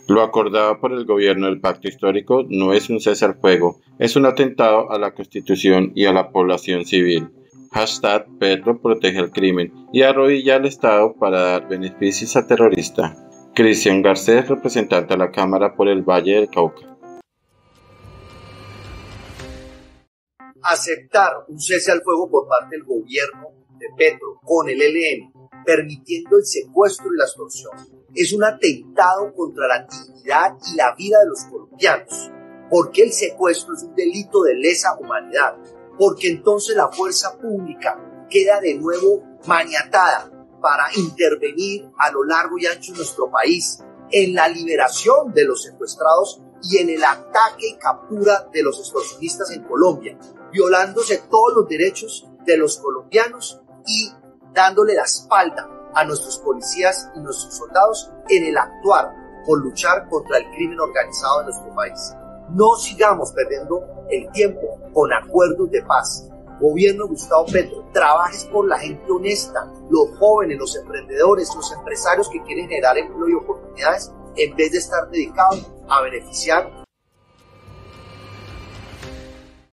Lo acordado por el gobierno del Pacto Histórico no es un cese al fuego, es un atentado a la Constitución y a la población civil. Hashtag Petro protege el crimen y arrodilla al Estado para dar beneficios a terroristas. Cristian Garcés, representante a la Cámara por el Valle del Cauca. Aceptar un cese al fuego por parte del gobierno de Petro con el ELN, permitiendo el secuestro y la extorsión, es un atentado contra la dignidad y la vida de los colombianos, porque el secuestro es un delito de lesa humanidad, porque entonces la fuerza pública queda de nuevo maniatada para intervenir a lo largo y ancho de nuestro país en la liberación de los secuestrados y en el ataque y captura de los extorsionistas en Colombia, violándose todos los derechos de los colombianos y dándole la espalda a nuestros policías y nuestros soldados en el actuar por luchar contra el crimen organizado en nuestro país. No sigamos perdiendo el tiempo con acuerdos de paz. Gobierno Gustavo Petro, trabajes por la gente honesta, los jóvenes, los emprendedores, los empresarios que quieren generar empleo y oportunidades, en vez de estar dedicados a beneficiar